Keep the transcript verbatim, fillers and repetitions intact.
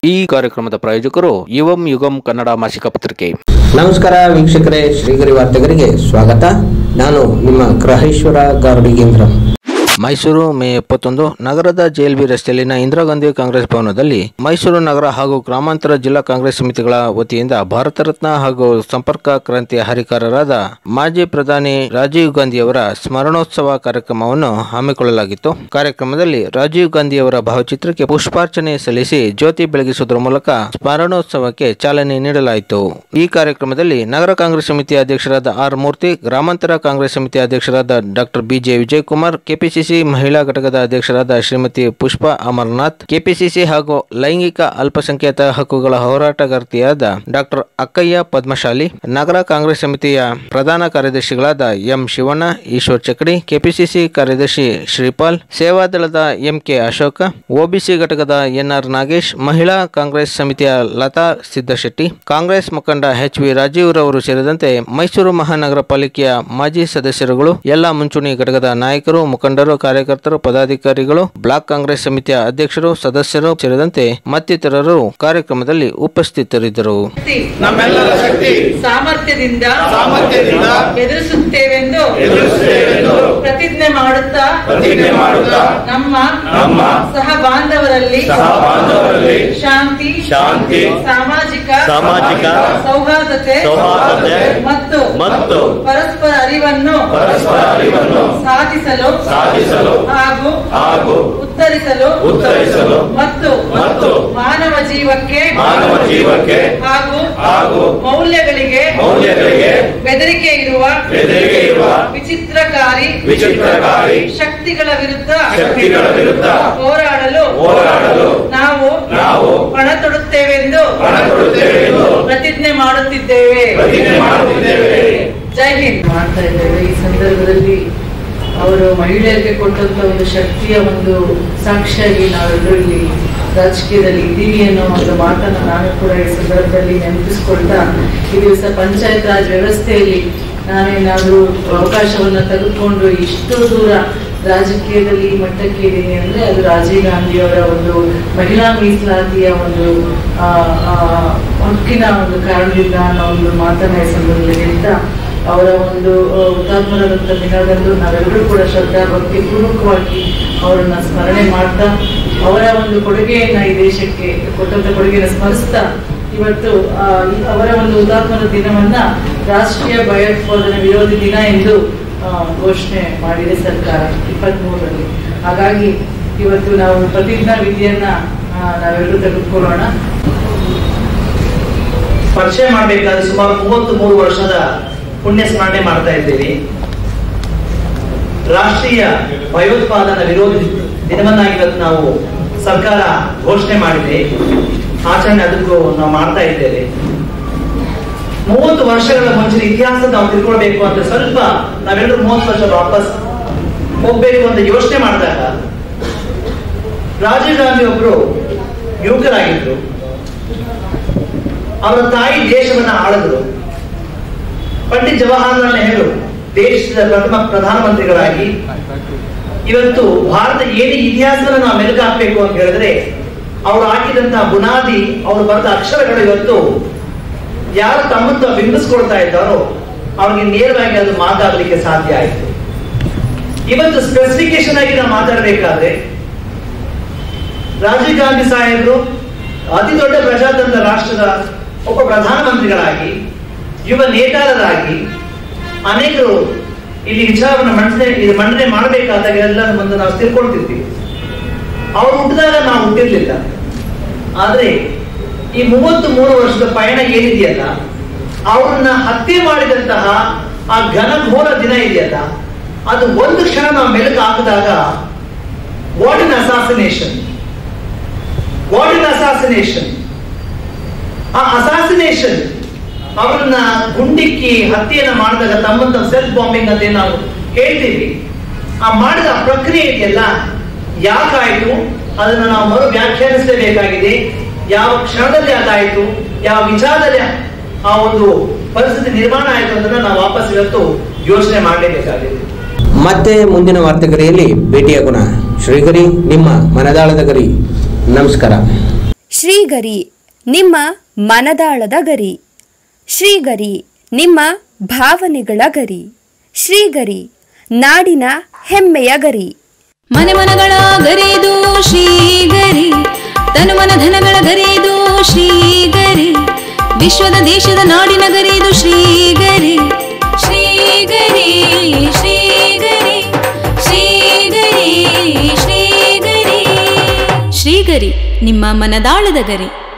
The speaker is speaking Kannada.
ಈ ಕಾರ್ಯಕ್ರಮದ ಪ್ರಾಯೋಜಕರು ಯುವಂ ಯುಗಂ ಕನ್ನಡ ಮಾಸಿಕ ಪತ್ರಿಕೆ. ನಮಸ್ಕಾರ ವೀಕ್ಷಕರೇ, ಶ್ರೀಗರಿ ವಾರ್ತೆಗರಿಗೆ ಸ್ವಾಗತ. ನಾನು ನಿಮ್ಮ ಗ್ರಹೇಶ್ವರ ಗಾರ್ಡಿಗೇಂದ್ರ. ಮೈಸೂರು ಮೇ ಎಪ್ಪತ್ತೊಂದು ನಗರದ ಜೆಎಲ್ಬಿ ರಸ್ತೆಯಲ್ಲಿನ ಇಂದಿರಾ ಗಾಂಧಿ ಕಾಂಗ್ರೆಸ್ ಭವನದಲ್ಲಿ ಮೈಸೂರು ನಗರ ಹಾಗೂ ಗ್ರಾಮಾಂತರ ಜಿಲ್ಲಾ ಕಾಂಗ್ರೆಸ್ ಸಮಿತಿಗಳ ವತಿಯಿಂದ ಭಾರತ ರತ್ನ ಹಾಗೂ ಸಂಪರ್ಕ ಕ್ರಾಂತಿಯ ಹರಿಕಾರರಾದ ಮಾಜಿ ಪ್ರಧಾನಿ ರಾಜೀವ್ ಗಾಂಧಿಯವರ ಸ್ಮರಣೋತ್ಸವ ಕಾರ್ಯಕ್ರಮವನ್ನು ಹಮ್ಮಿಕೊಳ್ಳಲಾಗಿತ್ತು. ಕಾರ್ಯಕ್ರಮದಲ್ಲಿ ರಾಜೀವ್ ಗಾಂಧಿಯವರ ಭಾವಚಿತ್ರಕ್ಕೆ ಪುಷ್ಪಾರ್ಚನೆ ಸಲ್ಲಿಸಿ ಜ್ಯೋತಿ ಬೆಳಗಿಸುವುದರ ಮೂಲಕ ಸ್ಮರಣೋತ್ಸವಕ್ಕೆ ಚಾಲನೆ ನೀಡಲಾಯಿತು. ಈ ಕಾರ್ಯಕ್ರಮದಲ್ಲಿ ನಗರ ಕಾಂಗ್ರೆಸ್ ಸಮಿತಿಯ ಅಧ್ಯಕ್ಷರಾದ ಆರ್ ಮೂರ್ತಿ, ಗ್ರಾಮಾಂತರ ಕಾಂಗ್ರೆಸ್ ಸಮಿತಿಯ ಅಧ್ಯಕ್ಷರಾದ ಡಾಕ್ಟರ್ ಬಿಜೆ ವಿಜಯಕುಮಾರ್, ಕೆಪಿಸಿಸಿ ಮಹಿಳಾ ಘಟಕದ ಅಧ್ಯಕ್ಷರಾದ ಶ್ರೀಮತಿ ಪುಷ್ಪಾ ಅಮರನಾಥ್, ಕೆಪಿಸಿಸಿ ಹಾಗೂ ಲೈಂಗಿಕ ಅಲ್ಪಸಂಖ್ಯಾತ ಹಕ್ಕುಗಳ ಹೋರಾಟಗಾರ್ತಿಯಾದ ಡಾಕ್ಟರ್ ಅಕ್ಕಯ್ಯ ಪದ್ಮಶಾಲಿ, ನಗರ ಕಾಂಗ್ರೆಸ್ ಸಮಿತಿಯ ಪ್ರಧಾನ ಕಾರ್ಯದರ್ಶಿಗಳಾದ ಎಂ ಶಿವಣ್ಣ, ಈಶ್ವರ್ ಚಕಡಿ, ಕೆಪಿಸಿಸಿ ಕಾರ್ಯದರ್ಶಿ ಶ್ರೀಪಾಲ್, ಸೇವಾದಳದ ಎಂಕೆ ಅಶೋಕ, ಒಬಿಸಿ ಘಟಕದ ಎನ್ಆರ್ ನಾಗೇಶ್, ಮಹಿಳಾ ಕಾಂಗ್ರೆಸ್ ಸಮಿತಿಯ ಲತಾ ಸಿದ್ದಶೆಟ್ಟಿ, ಕಾಂಗ್ರೆಸ್ ಮುಖಂಡ ಎಚ್ ವಿ ರಾಜೀವ್ ರವರು ಸೇರಿದಂತೆ ಮೈಸೂರು ಮಹಾನಗರ ಪಾಲಿಕೆಯ ಮಾಜಿ ಸದಸ್ಯರುಗಳು, ಎಲ್ಲಾ ಮುಂಚೂಣಿ ಘಟಕದ ನಾಯಕರು, ಮುಖಂಡರು, ಕಾರ್ಯಕರ್ತರು, ಪದಾಧಿಕಾರಿಗಳು, ಬ್ಲಾಕ್ ಕಾಂಗ್ರೆಸ್ ಸಮಿತಿಯ ಅಧ್ಯಕ್ಷರು, ಸದಸ್ಯರು ಸೇರಿದಂತೆ ಮತ್ತಿತರರು ಕಾರ್ಯಕ್ರಮದಲ್ಲಿ ಉಪಸ್ಥಿತರಿದ್ದರು. ನಮ್ಮೆಲ್ಲರ ಶಕ್ತಿ ಸಾಮರ್ಥ್ಯದಿಂದ ಸಾಮರ್ಥ್ಯದಿಂದ ಎದುರಿಸುತ್ತೇವೆಂದು ಎದುರಿಸುತ್ತೇವೆಂದು ಪ್ರತಿಜ್ಞೆ ಮಾಡುತ್ತಾ ಪ್ರತಿಜ್ಞೆ ಮಾಡುತ್ತಾ ನಮ್ಮ ನಮ್ಮ ಸಹ ಬಾಂಧವರಲ್ಲಿ ಸಹ ಬಾಂಧವರಲ್ಲಿ ಶಾಂತಿ ಶಾಂತಿ ಸಾಮಾಜಿಕ ಸಾಮಾಜಿಕ ಸೌಹಾರ್ದತೆ ಸೌಹಾರ್ದತೆ ಮತ್ತು ಮತ್ತು ಪರಸ್ಪರ ಅರಿವನ್ನು ಪರಸ್ಪರ ಅರಿವನ್ನು ಸಾಧಿಸಲು ಸಾಧಿಸಲು ಹಾಗೂ ಹಾಗೂ ಉತ್ತರಿಸಲು ಉತ್ತರಿಸಲು ಮತ್ತು ಮತ್ತು ಮಾನವ ಜೀವಕ್ಕೆ ಮಾನವ ಜೀವಕ್ಕೆ ಹಾಗೂ ಹಾಗೂ ಮೌಲ್ಯಗಳಿಗೆ ಮೌಲ್ಯಗಳಿಗೆ ಬೆದರಿಕೆ ಇರುವ ಬೆದರಿಕೆ ಇರುವ ವಿಚಿತ್ರಕಾರಿ ವಿಚಿತ್ರಕಾರಿ ಶಕ್ತಿಗಳ ವಿರುದ್ಧ ಶಕ್ತಿಗಳ ವಿರುದ್ಧ ಹೋರಾಡಲು ಹೋರಾಡಲು ನಾವು ನಾವು ಪಣ ತೊಡುತ್ತೇವೆಂದು ಪಣ ತೊಡುತ್ತೇವೆಂದು ಪ್ರತಿಜ್ಞೆ ಮಾಡುತ್ತಿದ್ದೇವೆ ಪ್ರತಿಜ್ಞೆ ಮಾಡುತ್ತಿದ್ದೇವೆ. ಜೈ ಹಿಂದ್. ಮಾಡ್ತಾ ಇದ್ದೇವೆ. ಈ ಸಂದರ್ಭದಲ್ಲಿ ಅವರು ಮಹಿಳೆಯರಿಗೆ ಕೊಟ್ಟಂತ ಒಂದು ಶಕ್ತಿಯ ಒಂದು ಸಾಕ್ಷಿಯಾಗಿ ನಾವೆಲ್ಲರೂ ಇಲ್ಲಿ ರಾಜಕೀಯದಲ್ಲಿ ಇದ್ದೀವಿ ಅನ್ನೋ ಒಂದು ಮಾತನ್ನು ನಾನು ಕೂಡ ಈ ಸಂದರ್ಭದಲ್ಲಿ ನೆನಪಿಸ್ಕೊಳ್ತಾ, ಈ ದಿವಸ ಪಂಚಾಯತ್ ರಾಜ್ ವ್ಯವಸ್ಥೆಯಲ್ಲಿ ನಾನೇನಾದ್ರೂ ಅವಕಾಶವನ್ನ ತೆಗೆದುಕೊಂಡು ಇಷ್ಟು ದೂರ ರಾಜಕೀಯದಲ್ಲಿ ಮಟ್ಟಕ್ಕೆ ಇದ್ದೀನಿ ಅಂದ್ರೆ ಅದು ರಾಜೀವ್ ಗಾಂಧಿಯವರ ಒಂದು ಮಹಿಳಾ ಮೀಸಲಾತಿಯ ಒಂದು ಹಕ್ಕಿನ ಒಂದು ಕಾರಣದಿಂದ ಅನ್ನೋ ಒಂದು ಮಾತನ್ನ ಈ ಸಂದರ್ಭದಲ್ಲಿ ಹೇಳ್ತಾ, ಅವರ ಒಂದು ಹುತಾತ್ಮರಾದಂಥ ದಿನದಂದು ನಾವೆಲ್ಲರೂ ಕೂಡ ಶ್ರದ್ಧಾ ಭಕ್ತಿ ಪೂರ್ವಕವಾಗಿ ಅವರನ್ನ ಸ್ಮರಣೆ ಮಾಡ್ತಾ, ಅವರ ಒಂದು ಕೊಡುಗೆಯನ್ನ ಈ ದೇಶಕ್ಕೆ ಕೊಟ್ಟಂತ ಕೊಡುಗೆಯನ್ನು ಸ್ಮರಿಸ್ತಾ, ಇವತ್ತು ಅವರ ಒಂದು ಹುತಾತ್ಮರ ದಿನವನ್ನ ರಾಷ್ಟ್ರೀಯ ಭಯೋತ್ಪಾದನಾ ವಿರೋಧಿ ದಿನ ಎಂದು ಘೋಷಣೆ ಮಾಡಿದೆ ಸರ್ಕಾರ ಇಪ್ಪತ್ತ್ ಮೂರರಲ್ಲಿ. ಹಾಗಾಗಿ ಇವತ್ತು ನಾವು ಪ್ರತಿಜ್ಞಾ ವಿಧಿಯನ್ನ ನಾವೆಲ್ಲರೂ ತೆಗೆದುಕೊಳ್ಳೋಣ. ಪರಿಚಯ ಮಾಡಬೇಕಾದ್ರೆ ಸುಮಾರು ಮೂವತ್ತ್ ಮೂರು ವರ್ಷದ ಪುಣ್ಯ ಸ್ಮರಣೆ ಮಾಡ್ತಾ ಇದ್ದೀವಿ. ರಾಷ್ಟ್ರೀಯ ಭಯೋತ್ಪಾದನಾ ವಿರೋಧಿ ದಿನವನ್ನಾಗಿ ಇವತ್ತು ನಾವು ಸರ್ಕಾರ ಘೋಷಣೆ ಮಾಡಿದೆ. ಆಚರಣೆ ಅದಕ್ಕೂ ನಾವು ಮಾಡ್ತಾ ಇದ್ದೇವೆ. ಮೂವತ್ತು ವರ್ಷಗಳ ಮುಂಚಿನ ಇತಿಹಾಸ ನಾವು ತಿಳ್ಕೊಳ್ಬೇಕು ಅಂತ ಸ್ವಲ್ಪ ನಾವೆಲ್ಲರೂ ಮೂವತ್ತು ವರ್ಷ ವಾಪಸ್ ಹೋಗ್ಬೇಕು ಅಂತ ಯೋಚನೆ ಮಾಡಿದಾಗ, ರಾಜೀವ್ ಗಾಂಧಿ ಒಬ್ರು ಯುವಕರಾಗಿದ್ರು. ಅವರ ತಾಯಿ ದೇಶವನ್ನ ಆಳಿದ್ರು. ಪಂಡಿತ್ ಜವಾಹರಲಾಲ್ ನೆಹರು ದೇಶದ ಪ್ರಥಮ ಪ್ರಧಾನಮಂತ್ರಿಗಳಾಗಿ ಇವತ್ತು ಭಾರತ ಏನೇ ಇತಿಹಾಸವನ್ನು ನಾವು ಮೆಲುಕು ಹಾಕಬೇಕು ಅಂತ ಹೇಳಿದ್ರೆ, ಅವರು ಹಾಕಿದಂತಹ ಬುನಾದಿ, ಅವರು ಬರೆದ ಅಕ್ಷರಗಳು ಇವತ್ತು ಯಾರು ತಮ್ಮನ್ನು ಬಿಂಬಿಸ್ಕೊಳ್ತಾ ಇದ್ದಾರೋ ಅವ್ರಿಗೆ ನೇರವಾಗಿ ಅದು ಮಾತಾಡಲಿಕ್ಕೆ ಸಾಧ್ಯ ಆಯಿತು. ಇವತ್ತು ಸ್ಪೆಸಿಫಿಕೇಶನ್ ಆಗಿ ನಾವು ಮಾತಾಡಬೇಕಾದ್ರೆ, ರಾಜೀವ್ ಗಾಂಧಿ ಸಾಹೇಬರು ಅತಿ ದೊಡ್ಡ ಪ್ರಜಾತಂತ್ರ ರಾಷ್ಟ್ರದ ಒಬ್ಬ ಪ್ರಧಾನಮಂತ್ರಿಗಳಾಗಿ, ಯುವ ನೇತಾರರಾಗಿ ಅನೇಕರು ಇಲ್ಲಿ ವಿಚಾರವನ್ನು ಮಂಡನೆ ಇದು ಮಂಡನೆ ಮಾಡಬೇಕಾದಾಗ ಎಲ್ಲ ಮುಂದೆ ನಾವು ತಿಳ್ಕೊಳ್ತಿರ್ತೀವಿ. ಅವರು ಹುಟ್ಟಿದಾಗ ನಾವು ಹುಟ್ಟಿರ್ಲಿಲ್ಲ. ಆದ್ರೆ ಈ ಮೂವತ್ತ್ ಮೂರು ವರ್ಷದ ಪಯಣ ಏನಿದೆಯಲ್ಲ, ಅವ್ರನ್ನ ಹತ್ಯೆ ಮಾಡಿದಂತಹ ಆ ಘನಘೋರ ದಿನ ಇದೆಯಲ್ಲ, ಅದು ಒಂದು ಕ್ಷಣ ನಾವು ಮೆಲುಕು ಹಾಕಿದಾಗ what in assassination what in assassination ಆ ಅಸಾಸಿನೇಷನ್ ಅವರನ್ನ ಗುಂಡಿಕ್ಕಿ ಹತ್ಯೆಯನ್ನ ಮಾಡಿದಾಗ ತಮ್ಮಂತ ಸೆಲ್ಫ್ ಬಾಂಬಿಂಗ್ ಅಂತ ನಾವು ಹೇಳ್ತೀವಿ. ಆ ಮಾಡಿದ ಪ್ರಕ್ರಿಯೆ ಇದೆಯಲ್ಲ, ಯಾಕಾಯ್ತು ಅದನ್ನ ನಾವು ಮರು ವ್ಯಾಖ್ಯಾನಿಸಲೇಬೇಕಾಗಿದೆ. ಯಾವ ಕ್ಷಣದಲ್ಲಿ ಅದಾಯ್ತು, ಯಾವ ವಿಚಾರದಲ್ಲಿ ಆ ಒಂದು ಪರಿಸ್ಥಿತಿ ನಿರ್ಮಾಣ ಆಯ್ತು ಅದನ್ನ ನಾವು ವಾಪಸ್ ಇವತ್ತು ಯೋಚನೆ ಮಾಡಲೇಬೇಕಾಗಿದೆ. ಮತ್ತೆ ಮುಂದಿನ ವಾರ್ತೆಗರಿಯಲ್ಲಿ ಭೇಟಿಯಾಗೋಣ. ಶ್ರೀಗರಿ, ನಿಮ್ಮ ಮನದಾಳದ ಗರಿ. ನಮಸ್ಕಾರ. ಶ್ರೀಗರಿ ನಿಮ್ಮ ಮನದಾಳದ ಗರಿ. ಶ್ರೀಗರಿ ನಿಮ್ಮ ಭಾವನೆಗಳ ಗರಿ. ಶ್ರೀಗರಿ ನಾಡಿನ ಹೆಮ್ಮೆಯ ಗರಿ. ಮನೆ ಮನಗಳ ಗರಿದು ಶ್ರೀಗರಿ, ತನು ಮನ ಧನಗಳ ಗರಿದು ಶ್ರೀಗರಿ, ವಿಶ್ವದ ದೇಶದ ನಾಡಿನ ಗರಿದು ಶ್ರೀಗರಿ. ಶ್ರೀಗರಿ ಶ್ರೀಗರಿ ಶ್ರೀಗರಿ ಶ್ರೀಗರಿ ಶ್ರೀಗರಿ ನಿಮ್ಮ ಮನದಾಳದ ಗರಿ.